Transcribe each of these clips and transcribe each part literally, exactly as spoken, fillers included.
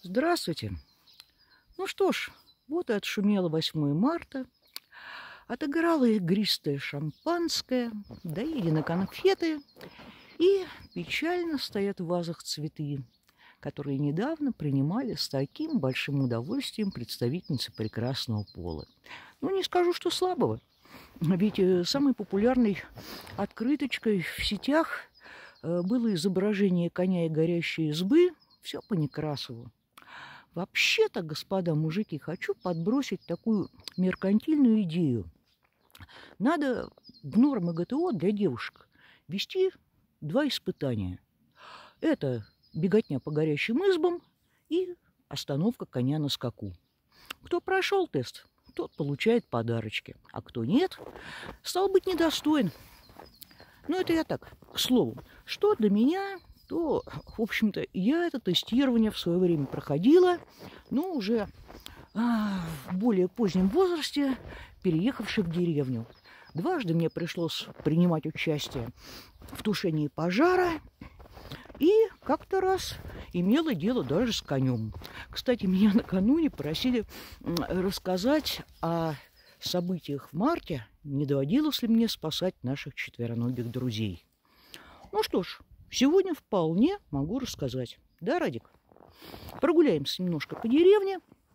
Здравствуйте. Ну что ж, вот и отшумело восьмое марта, отыграло игристое шампанское, доедены конфеты, и печально стоят в вазах цветы, которые недавно принимали с таким большим удовольствием представительницы прекрасного пола. Ну, не скажу, что слабого, ведь самой популярной открыточкой в сетях было изображение коня и горящей избы, все по Некрасову. Вообще-то, господа мужики, хочу подбросить такую меркантильную идею. Надо в нормы ГТО для девушек вести два испытания. Это беготня по горящим избам и остановка коня на скаку. Кто прошел тест, тот получает подарочки, а кто нет, стал быть недостоин. Ну, это я так, к слову. Что до меня, то, в общем-то, я это тестирование в свое время проходила, но уже а, в более позднем возрасте, переехавши в деревню. Дважды мне пришлось принимать участие в тушении пожара, и как-то раз имела дело даже с конем. Кстати, меня накануне просили рассказать о событиях в марте, не доводилось ли мне спасать наших четвероногих друзей. Ну что ж, сегодня вполне могу рассказать. Да, Радик? Прогуляемся немножко по деревне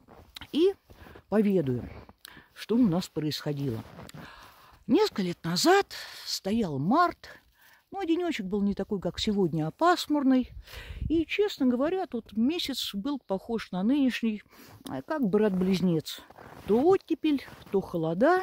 и поведаю, что у нас происходило. Несколько лет назад стоял март, но денечек был не такой, как сегодня, а пасмурный. И, честно говоря, тот месяц был похож на нынешний, как брат-близнец. То оттепель, то холода.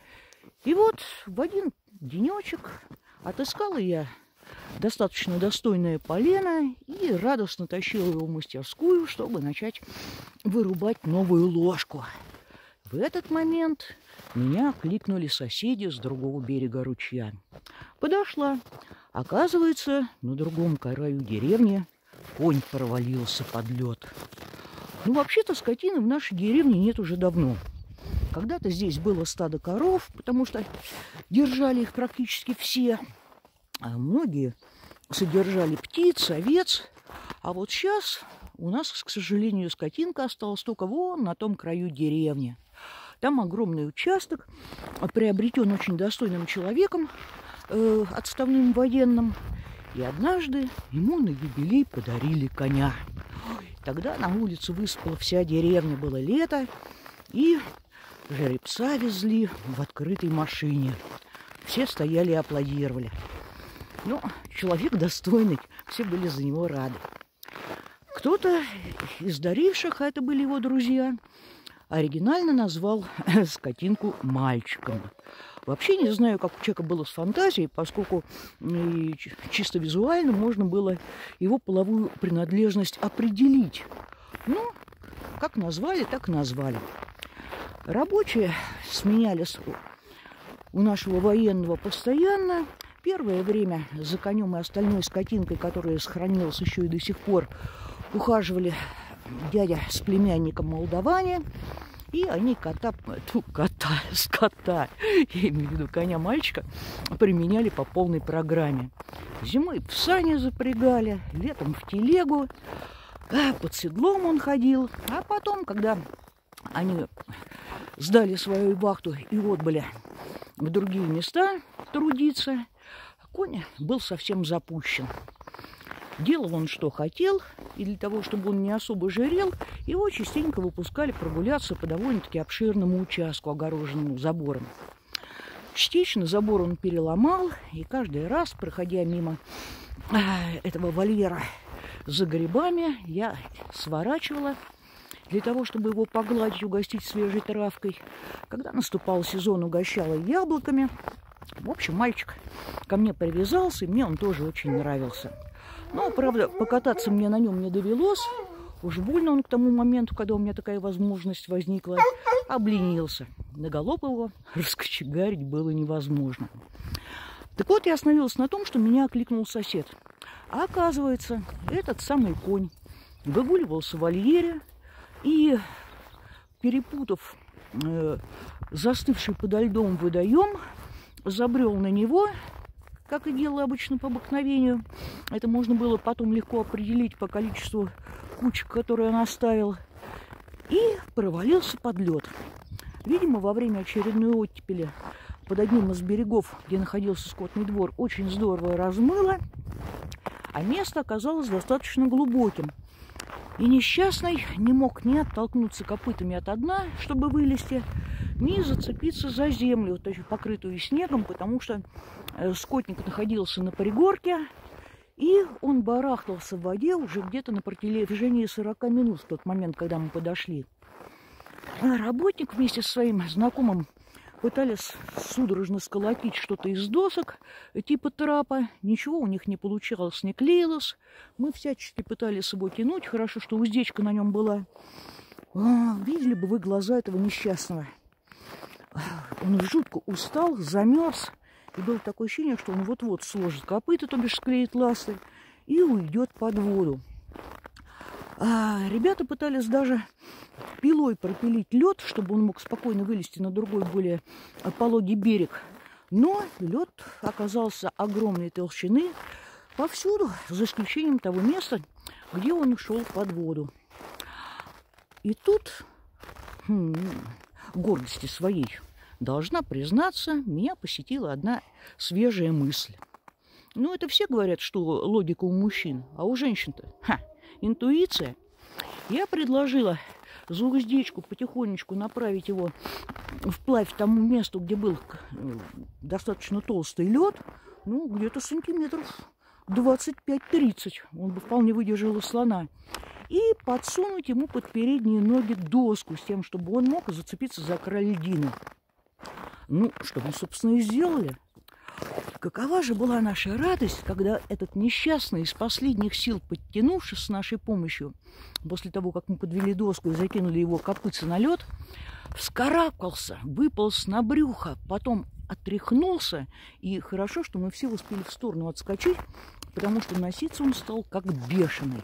И вот в один денечек отыскала я достаточно достойное полено и радостно тащила его в мастерскую, чтобы начать вырубать новую ложку. В этот момент меня кликнули соседи с другого берега ручья. Подошла. Оказывается, на другом краю деревни конь провалился под лед. Ну, вообще-то, скотины в нашей деревне нет уже давно. Когда-то здесь было стадо коров, потому что держали их практически все. А многие содержали птиц, овец. А вот сейчас у нас, к сожалению, скотинка осталась только вон на том краю деревни. Там огромный участок, приобретен очень достойным человеком, э, отставным военным. И однажды ему на юбилей подарили коня. Тогда на улицу высыпала вся деревня, было лето, и жеребца везли в открытой машине. Все стояли и аплодировали. Ну, человек достойный, все были за него рады. Кто-то из даривших, а это были его друзья, оригинально назвал скотинку мальчиком. Вообще не знаю, как у человека было с фантазией, поскольку чисто визуально можно было его половую принадлежность определить. Ну, как назвали, так и назвали. Рабочие сменялись у нашего военного постоянно. Первое время за конем и остальной скотинкой, которая сохранилась еще и до сих пор, ухаживали дядя с племянником молдаване. И они кота, ту, кота, скота, я имею в виду коня-мальчика, применяли по полной программе. Зимой в сани запрягали, летом в телегу, под седлом он ходил. А потом, когда они сдали свою вахту и отбыли в другие места трудиться, конь был совсем запущен. Делал он, что хотел, и для того, чтобы он не особо жирел, его частенько выпускали прогуляться по довольно-таки обширному участку, огороженному забором. Частично забор он переломал, и каждый раз, проходя мимо этого вольера за грибами, я сворачивала для того, чтобы его погладить, угостить свежей травкой. Когда наступал сезон, угощала яблоками. В общем, мальчик ко мне привязался, и мне он тоже очень нравился. Но, правда, покататься мне на нем не довелось. Уж больно он к тому моменту, когда у меня такая возможность возникла, обленился. На галоп его раскочегарить было невозможно. Так вот, я остановилась на том, что меня окликнул сосед. А оказывается, этот самый конь выгуливался в вольере и, перепутав э, застывший подо льдом водоем, забрел на него, как и делал обычно по обыкновению. Это можно было потом легко определить по количеству кучек, которые он оставил, и провалился под лед. Видимо, во время очередной оттепели под одним из берегов, где находился скотный двор, очень здорово размыло, а место оказалось достаточно глубоким. И несчастный не мог ни оттолкнуться копытами от дна, чтобы вылезти, ни зацепиться за землю, то есть покрытую снегом, потому что скотник находился на пригорке, и он барахтался в воде уже где-то на протяжении сорока минут в тот момент, когда мы подошли. А работник вместе со своим знакомым пытались судорожно сколотить что-то из досок, типа трапа. Ничего у них не получалось, не клеилось. Мы всячески пытались его тянуть. Хорошо, что уздечка на нем была. О, видели бы вы глаза этого несчастного. Он жутко устал, замерз. И было такое ощущение, что он вот-вот сложит копыта, то бишь склеит ласты, и уйдет под воду. А ребята пытались даже пилой пропилить лед, чтобы он мог спокойно вылезти на другой, более пологий берег. Но лед оказался огромной толщины повсюду, за исключением того места, где он ушел под воду. И тут, хм, гордости своей, должна признаться, меня посетила одна свежая мысль. Ну, это все говорят, что логика у мужчин, а у женщин-то, ха, интуиция. Я предложила за уздечку потихонечку направить его вплавь к тому месту, где был достаточно толстый лед, ну, где-то сантиметров двадцать пять-тридцать. Он бы вполне выдержал слона. И подсунуть ему под передние ноги доску с тем, чтобы он мог зацепиться за край льдины. Ну, что мы, собственно, и сделали. Какова же была наша радость, когда этот несчастный, из последних сил подтянувшись с нашей помощью, после того, как мы подвели доску и закинули его копытца на лед, вскарабкался, выполз на брюхо, потом отряхнулся, и хорошо, что мы все успели в сторону отскочить, потому что носиться он стал как бешеный.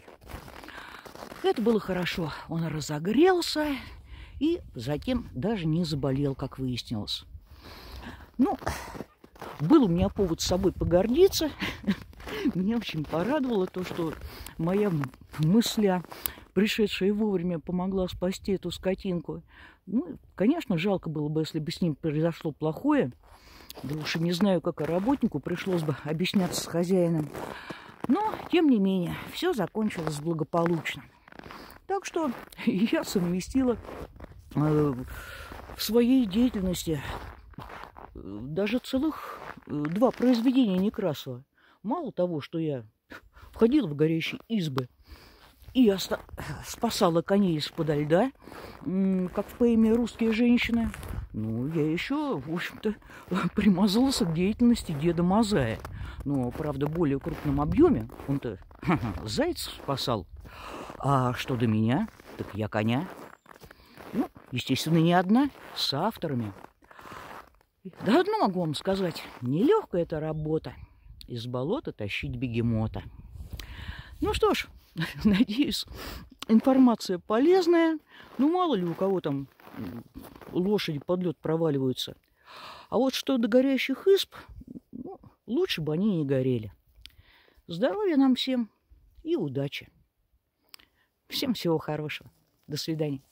Это было хорошо. Он разогрелся и затем даже не заболел, как выяснилось. Ну, был у меня повод с собой погордиться. Меня очень порадовало то, что моя мысля, пришедшая вовремя, помогла спасти эту скотинку. Ну, конечно, жалко было бы, если бы с ним произошло плохое. Да уж и не знаю, как и работнику пришлось бы объясняться с хозяином. Но, тем не менее, все закончилось благополучно. Так что я совместила э, в своей деятельности даже целых два произведения Некрасова. Мало того, что я входила в горящие избы и оста... спасала коней из-подо льда, как в поэме «Русские женщины», ну, я еще, в общем-то, примазался к деятельности деда Мазая. Но, правда, в более крупном объеме. Он-то зайцев спасал. А что до меня, так я коня. Ну, естественно, не одна, с авторами. Да одно могу вам сказать, нелегкая эта работа. Из болота тащить бегемота. Ну что ж, надеюсь, информация полезная. Ну, мало ли у кого там лошади под лед проваливаются. А вот что до горящих изб, ну, лучше бы они не горели. Здоровья нам всем и удачи. Всем всего хорошего. До свидания.